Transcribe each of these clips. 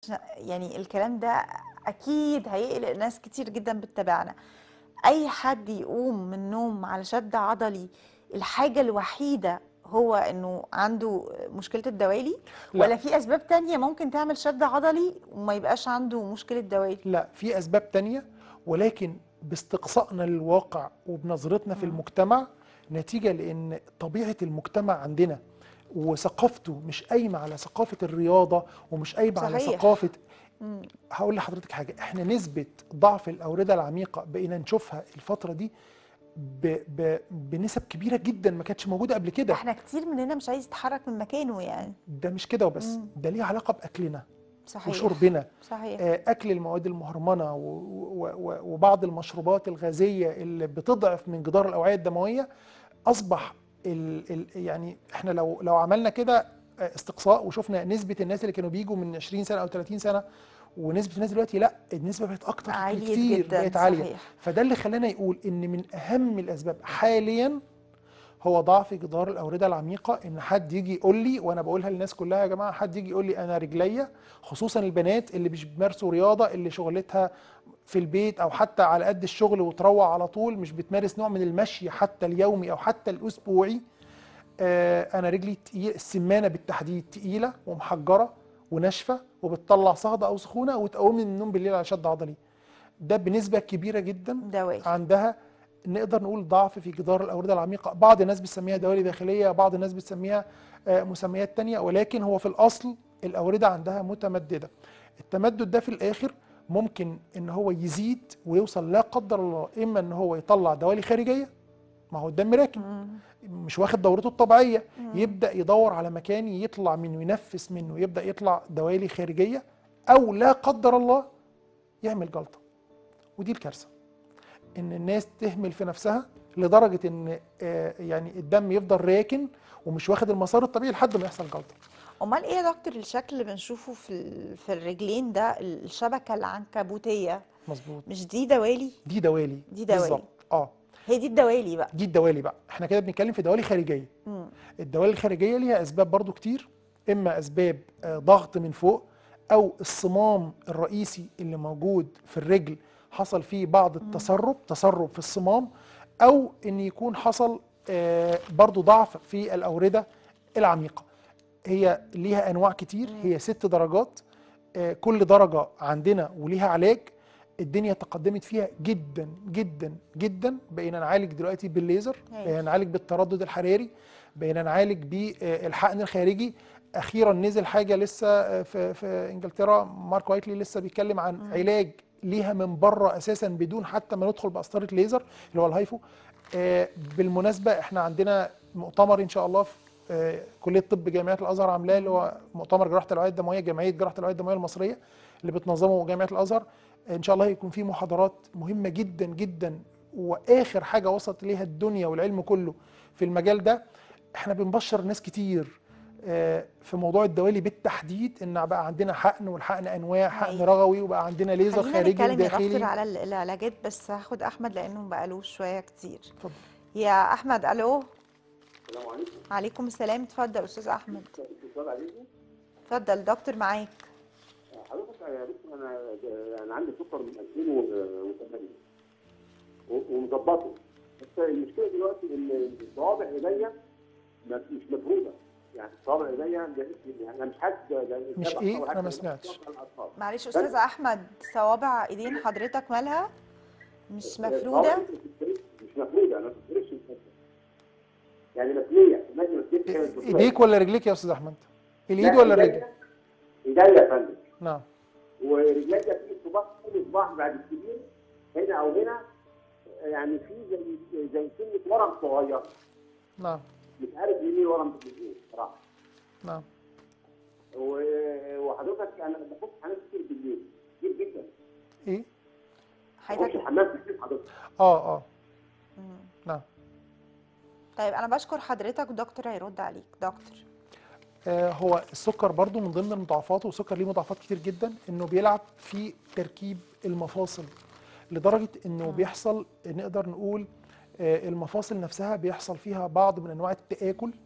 يعني الكلام ده اكيد هيقلق ناس كتير جدا بتتابعنا. اي حد يقوم من النوم على شد عضلي الحاجة الوحيدة هو انه عنده مشكلة الدوالي، لا ولا في اسباب تانية ممكن تعمل شد عضلي وما يبقاش عنده مشكلة دوالي؟ لا، في اسباب تانية، ولكن باستقصائنا للواقع وبنظرتنا في المجتمع، نتيجة لان طبيعة المجتمع عندنا وثقافته مش قايمة على ثقافة الرياضة، ومش قايمة على ثقافة. صحيح. مم. هقول لحضرتك حاجة، احنا نسبة ضعف الأوردة العميقة بقينا نشوفها الفترة دي بنسب كبيرة جدا ما كانتش موجودة قبل كده. احنا كتير مننا مش عايز يتحرك من مكانه يعني. ده مش كده وبس، مم. ده ليه علاقة بأكلنا صحيح. وشربنا. صحيح. أكل المواد المهرمنة وبعض المشروبات الغازية اللي بتضعف من جدار الأوعية الدموية. أصبح يعني احنا لو عملنا كده استقصاء وشفنا نسبة الناس اللي كانوا بيجوا من 20 سنة أو 30 سنة ونسبة الناس دلوقتي، لا، النسبة بقت أكتر عالية بكتير، جدا. بقت عالية. صحيح. فده اللي خلانا يقول إن من أهم الأسباب حاليا هو ضعف جدار الأوردة العميقة. إن حد يجي يقول لي، وأنا بقولها للناس كلها يا جماعة، حد يجي يقول لي أنا رجليا، خصوصا البنات اللي مش بيمارسوا رياضة، اللي شغلتها في البيت أو حتى على قد الشغل وتروح على طول، مش بتمارس نوع من المشي حتى اليومي أو حتى الأسبوعي. انا رجلي تقيل، السمانه بالتحديد تقيله ومحجره وناشفه وبتطلع صهده او سخونه وتقومني من النوم بالليل على شد عضلي. ده بنسبه كبيره جدا دوالي. عندها، نقدر نقول ضعف في جدار الاورده العميقه. بعض الناس بتسميها دوالي داخليه، بعض الناس بتسميها مسميات تانية، ولكن هو في الاصل الاورده عندها متمدده. التمدد ده في الاخر ممكن ان هو يزيد ويوصل لا قدر الله اما ان هو يطلع دوالي خارجيه، ما هو الدم راكن مم. مش واخد دورته الطبيعيه، مم. يبدا يدور على مكان يطلع منه ينفس منه، يبدا يطلع دوالي خارجيه، او لا قدر الله يعمل جلطه. ودي الكارثه، ان الناس تهمل في نفسها لدرجه ان يعني الدم يفضل راكن ومش واخد المسار الطبيعي لحد ما يحصل جلطه. امال ايه يا دكتور الشكل اللي بنشوفه في الرجلين ده، الشبكة العنكبوتية؟ مظبوط، مش دي دوالي؟ دي دوالي دي دوالي. بالظبط. هي دي الدوالي بقى. دي الدوالي بقى، احنا كده بنتكلم في دوالي خارجيه. مم. الدوالي الخارجيه ليها اسباب برضو كتير، اما اسباب ضغط من فوق، او الصمام الرئيسي اللي موجود في الرجل حصل فيه بعض تسرب في الصمام، او ان يكون حصل برضو ضعف في الاورده العميقه. هي ليها انواع كتير، هي 6 درجات، كل درجه عندنا وليها علاج. الدنيا تقدمت فيها جدا جدا جدا، بقينا نعالج دلوقتي بالليزر، بقينا نعالج بالتردد الحراري، بقينا نعالج بالحقن الخارجي. اخيرا نزل حاجه لسه في انجلترا، مارك وايتلي لسه بيتكلم عن علاج ليها من بره اساسا بدون حتى ما ندخل بقسطره ليزر، اللي هو الهايفو. بالمناسبه احنا عندنا مؤتمر ان شاء الله في كليه طب جامعه الازهر عاملاه، اللي هو مؤتمر جراحه الاوعيه الدمويه، جمعيه جراحه الاوعيه الدمويه المصريه اللي بتنظمه جامعه الازهر. ان شاء الله هيكون فيه محاضرات مهمه جدا جدا، واخر حاجه وصلت اليها الدنيا والعلم كله في المجال ده. احنا بنبشر ناس كتير في موضوع الدوالي بالتحديد، ان بقى عندنا حقن، والحقن انواع، حقن رغوي، وبقى عندنا ليزر خلينا خارجي نتكلم يا دكتور وداخلي. على العلاجات، بس هاخد احمد لانه بقالوش شويه كتير. اتفضل يا احمد. الو. السلام عليكم. عليكم السلام. اتفضل استاذ احمد. اتصال عليكم. اتفضل دكتور معاك. حضرتك يا دكتور، انا عندي سكر من 2008 ومظبطه، بس المشكله دلوقتي ان صوابع ايديا مش مفروده، يعني صوابع ايديا يعني انا مش حاسس. مش ايه؟ انا ما سمعتش. معلش استاذ احمد، صوابع ايدين حضرتك مالها مش مفروده؟ مش مفروده، انا ما بفرش يعني متنيه. ايديك ولا رجليك يا استاذ احمد؟ الايد ولا الرجل؟ ايديا يا فندم. نعم. ورجليا في صباع بعد الكبير هنا او هنا، يعني في زي سنه ورم صغير. نعم. مش عارف ليه ورم بالجسم صراحه. نعم. وحضرتك انا بخش حمام كتير بالليل، كتير جدا. ايه؟ بخش حمام كتير حضرتك. نعم. طيب انا بشكر حضرتك، دكتور هيرد عليك. دكتور، هو السكر برضو من ضمن المضاعفات، والسكر ليه مضاعفات كتير جدا، انه بيلعب في تركيب المفاصل، لدرجه انه بيحصل نقدر نقول المفاصل نفسها بيحصل فيها بعض من انواع التآكل،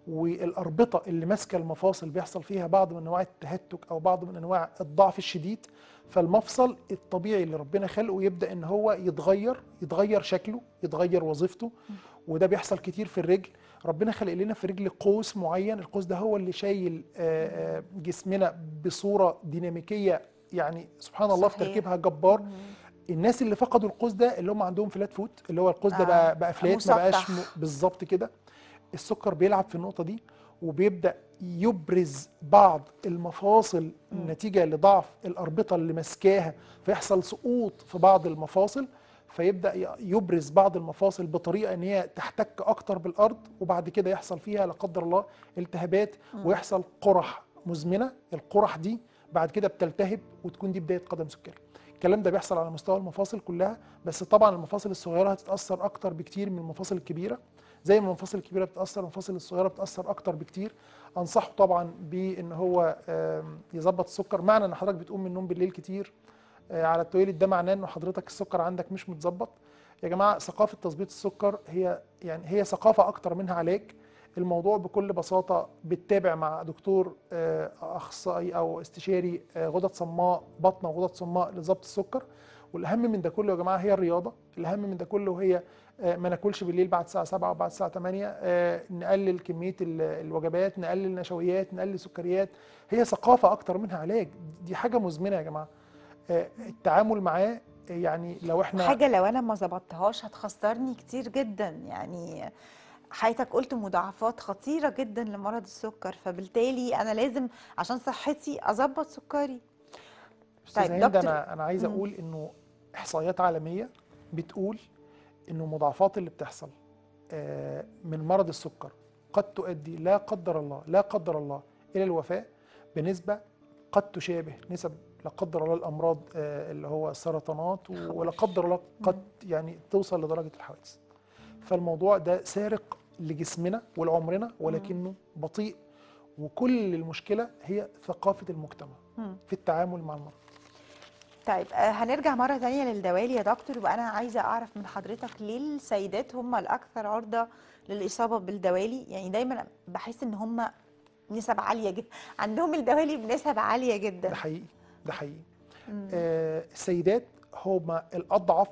والاربطه اللي ماسكه المفاصل بيحصل فيها بعض من انواع التهتك او بعض من انواع الضعف الشديد، فالمفصل الطبيعي اللي ربنا خلقه يبدا ان هو يتغير شكله، يتغير وظيفته. وده بيحصل كتير في الرجل. ربنا خلق لنا في الرجل قوس معين، القوس ده هو اللي شايل جسمنا بصوره ديناميكيه، يعني سبحان الله في صحيح. تركيبها جبار. الناس اللي فقدوا القوس ده اللي هم عندهم فلات فوت، اللي هو القوس ده بقى فلات، ما بقاش مسطح. بالظبط كده. السكر بيلعب في النقطه دي، وبيبدا يبرز بعض المفاصل نتيجه لضعف الاربطه اللي ماسكاها، فيحصل سقوط في بعض المفاصل، فيبدا يبرز بعض المفاصل بطريقه ان هي تحتك اكتر بالارض، وبعد كده يحصل فيها لا قدر الله التهابات، ويحصل قرح مزمنه. القرح دي بعد كده بتلتهب، وتكون دي بدايه قدم سكري. الكلام ده بيحصل على مستوى المفاصل كلها، بس طبعا المفاصل الصغيره هتتاثر اكتر بكتير من المفاصل الكبيره. زي ما المفاصل الكبيره بتاثر، المفاصل الصغيره بتاثر اكتر بكتير. انصحه طبعا بان هو يظبط السكر. معنى ان حضرتك بتقوم من النوم بالليل كتير على التوالي، ده معناه ان حضرتك السكر عندك مش متظبط. يا جماعه ثقافه تظبيط السكر هي ثقافه اكتر منها علاج. الموضوع بكل بساطه بتتابع مع دكتور اخصائي او استشاري غدد صماء بطنه وغدد صماء لضبط السكر. والاهم من ده كله يا جماعه هي الرياضه. الاهم من ده كله هي ما ناكلش بالليل بعد الساعه 7 وبعد الساعه 8. نقلل كميه الوجبات، نقلل نشويات، نقلل سكريات. هي ثقافه اكتر منها علاج. دي حاجه مزمنه يا جماعه. التعامل معاه يعني لو احنا حاجه لو انا ما ظبطتهاش هتخسرني كتير جدا. يعني حضرتك قلت مضاعفات خطيره جدا لمرض السكر، فبالتالي انا لازم عشان صحتي اظبط سكري. استاذ طيب هند، دكتور. انا عايز اقول انه احصائيات عالميه بتقول انه المضاعفات اللي بتحصل من مرض السكر قد تؤدي لا قدر الله لا قدر الله الى الوفاه بنسبه قد تشابه نسب لا قدر الله الامراض اللي هو السرطانات، ولا قدر الله قد يعني توصل لدرجه الحوادث. فالموضوع ده سارق لجسمنا ولعمرنا، ولكنه بطيء. وكل المشكله هي ثقافه المجتمع في التعامل مع المرض. طيب هنرجع مرة تانية للدوالي يا دكتور، وأنا عايزة أعرف من حضرتك ليه السيدات هم الأكثر عرضة للإصابة بالدوالي؟ يعني دايما بحس إن هم نسب عالية جدا، عندهم الدوالي بنسب عالية جدا. ده حقيقي، ده حقيقي. السيدات هم الأضعف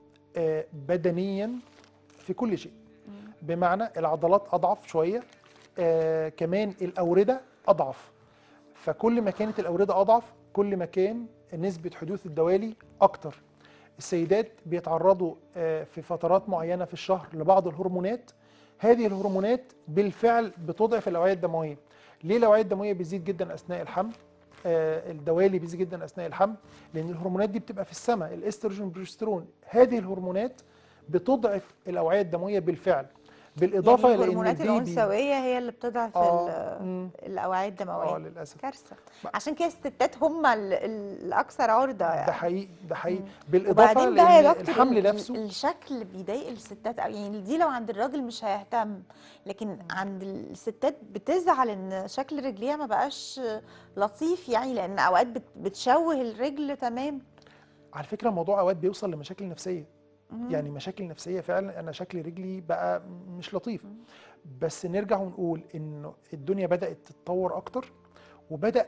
بدنيا في كل شيء. بمعنى العضلات أضعف شوية، كمان الأوردة أضعف. فكل ما كانت الأوردة أضعف كل ما كان نسبة حدوث الدوالي أكتر. السيدات بيتعرضوا في فترات معينة في الشهر لبعض الهرمونات. هذه الهرمونات بالفعل بتضعف الأوعية الدموية. ليه الأوعية الدموية بتزيد جدا أثناء الحمل؟ الدوالي بيزيد جدا أثناء الحمل، لأن الهرمونات دي بتبقى في السماء، الاستروجين والبروجسترون. هذه الهرمونات بتضعف الأوعية الدموية بالفعل، بالإضافة يعني إلى إن الهرمونات البيبي الأنثوية هي اللي بتضعف الأوعية الدموية. للأسف. كارثة. عشان كده الستات هم الأكثر عرضة ده يعني. حقيقي، ده حقيقي. بالإضافة وبعدين بقى لأن يا دكتور الحمل نفسه الشكل بيضايق الستات قوي. يعني دي لو عند الراجل مش هيهتم، لكن عند الستات بتزعل ان شكل رجليها ما بقاش لطيف، يعني لان اوقات بتشوه الرجل تمام. على فكرة الموضوع أوقات بيوصل لمشاكل نفسية. يعني مشاكل نفسية فعلا. أنا شكل رجلي بقى مش لطيف. بس نرجع ونقول إنه الدنيا بدأت تتطور أكتر، وبدأ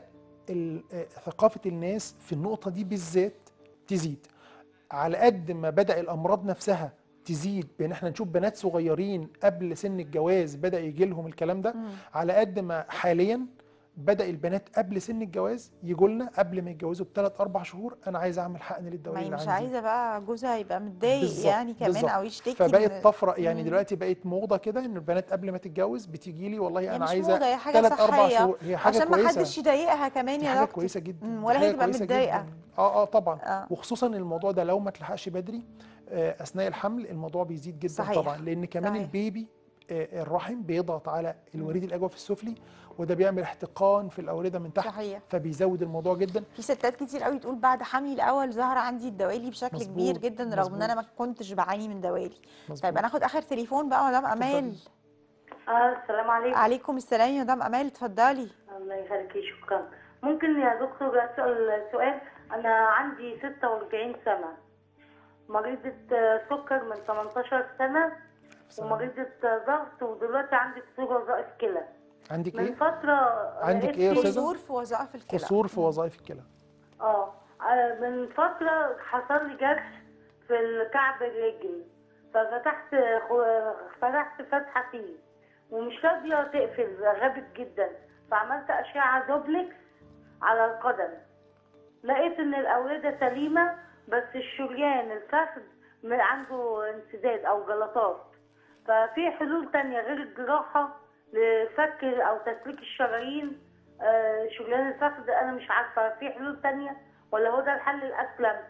ثقافة الناس في النقطة دي بالذات تزيد. على قد ما بدأ الأمراض نفسها تزيد، بان احنا نشوف بنات صغيرين قبل سن الجواز بدأ يجي لهم الكلام ده، على قد ما حاليا بدأ البنات قبل سن الجواز يجوا لنا قبل ما يتجوزوا ب3-4 شهور، انا عايز اعمل حقن للدوالي اللي مش عندي. عايزه بقى جوزها يبقى متضايق يعني كمان بالزبط. او يشتكي. فبقت طفره يعني دلوقتي بقت موضه كده ان البنات قبل ما تتجوز بتيجي لي والله انا عايزه موضة، هي حاجه 3-4 صحيه شهور. هي حاجه عشان كويسه، ما حدش يضايقها كمان يا حاجه دكتور. كويسه جدا، ولا هي تبقى كويسه متضايقه. جدا. طبعا. وخصوصا الموضوع ده لو ما اتلحقش بدري اثناء الحمل الموضوع بيزيد جدا. صحيح. طبعا لان كمان صحيح. البيبي الرحم بيضغط على الوريد الاجوف السفلي، وده بيعمل احتقان في الاورده من تحت. صحيح. فبيزود الموضوع جدا. في ستات كتير قوي تقول بعد حملي الاول ظهر عندي الدوالي بشكل كبير جدا، رغم ان انا ما كنتش بعاني من دوالي. طيب انا هاخد اخر تليفون بقى مدام امال. السلام عليكم. عليكم السلام يا مدام امال، اتفضلي. الله يخليكي، شكرا. ممكن يا دكتور اسال سؤال؟ انا عندي 46 سنه، مريضه سكر من 18 سنه، سلامة. ومريضة ضغط، ودلوقتي عندي كسور وظائف كلى. عندك من ايه؟ فترة عندك لقيت ايه يا في أستاذة؟ قصور في وظائف الكلى. قصور في وظائف الكلى. من فترة حصل لي جرح في الكعب الرجل، ففتحت فتحت فتحة فيه ومش راضية تقفل، غابت جدا، فعملت أشعة دوبلكس على القدم، لقيت إن الأوردة سليمة بس الشريان الفخذ عنده انسداد أو جلطات. ففي حلول تانية غير الجراحة لفك أو تسليك الشرايين شريان الفخذ؟ أنا مش عارفة في حلول تانية ولا هو ده الحل الأسلم؟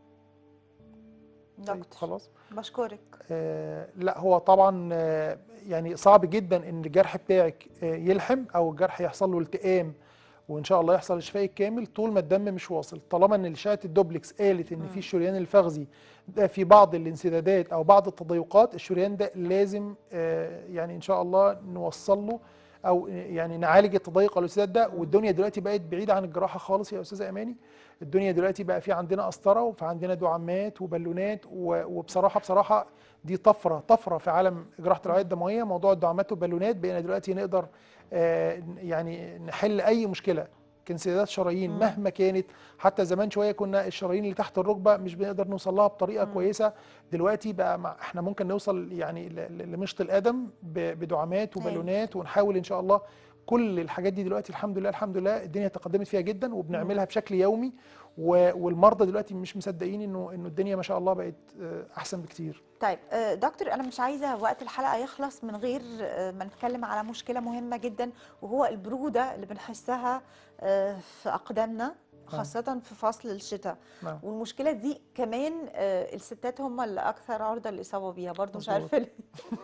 طيب دكتور خلاص. بشكرك. لا هو طبعا يعني صعب جدا ان الجرح بتاعك يلحم او الجرح يحصل له التئام وان شاء الله يحصل الشفاء الكامل طول ما الدم مش واصل. طالما ان اشعه الدوبلكس قالت ان في الشريان الفخذي ده في بعض الانسدادات او بعض التضيقات، الشريان ده لازم يعني ان شاء الله نوصل له او يعني نعالج التضيق او الانسداد ده. والدنيا دلوقتي بقت بعيده عن الجراحه خالص يا استاذه اماني. الدنيا دلوقتي بقى في عندنا قسطره وفي عندنا دعامات وبالونات وبصراحه دي طفره في عالم جراحه الاوعيه الدمويه. موضوع الدعامات والبالونات بقينا دلوقتي نقدر يعني نحل اي مشكله كانسدادات شرايين مهما كانت. حتى زمان شويه كنا الشرايين اللي تحت الركبه مش بنقدر نوصل لها بطريقه كويسه، دلوقتي بقى احنا ممكن نوصل يعني لمشط القدم بدعامات وبالونات، ونحاول ان شاء الله كل الحاجات دي دلوقتي الحمد لله الدنيا تقدمت فيها جدا وبنعملها بشكل يومي. والمرضى دلوقتي مش مصدقين انه الدنيا ما شاء الله بقت احسن بكتير. طيب دكتور، أنا مش عايزة وقت الحلقة يخلص من غير ما نتكلم على مشكلة مهمة جدا، وهو البرودة اللي بنحسها في أقدامنا خاصة في فصل الشتاء. نعم. والمشكلة دي كمان الستات هم اللي أكثر عرضة للإصابة بيها برضو، مش عارفة ليه.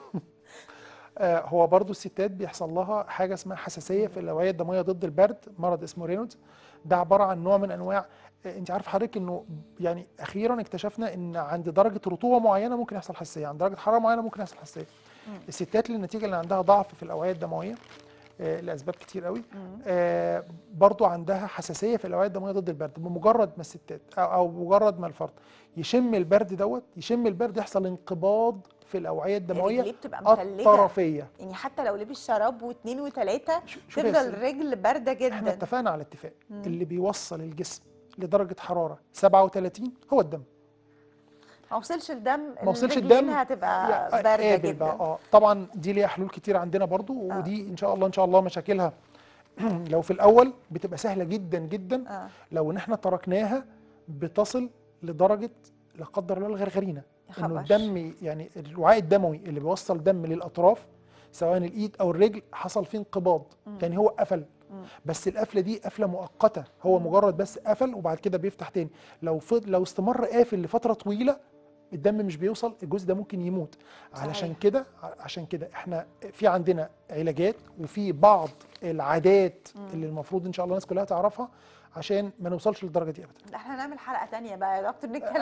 هو برضو الستات بيحصل لها حاجة اسمها حساسية في الأوعية الدموية ضد البرد، مرض اسمه رينولدز. ده عبارة عن نوع من أنواع انت عارف حضرتك انه يعني اخيرا اكتشفنا ان عند درجه رطوبه معينه ممكن يحصل حساسيه، عند درجه حراره معينه ممكن يحصل حساسيه. الستات اللي النتيجه اللي عندها ضعف في الاوعيه الدمويه لاسباب كتير قوي برضو عندها حساسيه في الاوعيه الدمويه ضد البرد. بمجرد ما الستات او مجرد ما الفرد يشم البرد يشم البرد يحصل انقباض في الاوعيه الدمويه رجليه بتبقى متلجة الطرفيه. يعني حتى لو لبس شراب واثنين وثلاثة شوف يا تفضل سيدي، الرجل باردة احنا جدا. اتفقنا على اتفاق اللي بيوصل الجسم لدرجه حراره 37 هو الدم. ما وصلش الدم، ما وصلش الرجلين الدم هتبقى باردة قابل جدا بقى. طبعا دي ليها حلول كتير عندنا برضو، ودي ان شاء الله مشاكلها لو في الاول بتبقى سهله جدا جدا. لو ان احنا تركناها بتصل لدرجه لا قدر الله الغرغرينه، انه الدم يعني الوعاء الدموي اللي بيوصل دم للاطراف سواء الايد او الرجل حصل فيه انقباض. يعني هو قفل، بس القفله دي قفله مؤقته، هو مجرد بس قفل وبعد كده بيفتح تاني. لو استمر قافل لفتره طويله الدم مش بيوصل، الجزء ده ممكن يموت. عشان كده احنا في عندنا علاجات وفي بعض العادات اللي المفروض ان شاء الله الناس كلها تعرفها عشان ما نوصلش للدرجه دي ابدا. احنا هنعمل حلقة تانية بقى يا دكتور نتكلم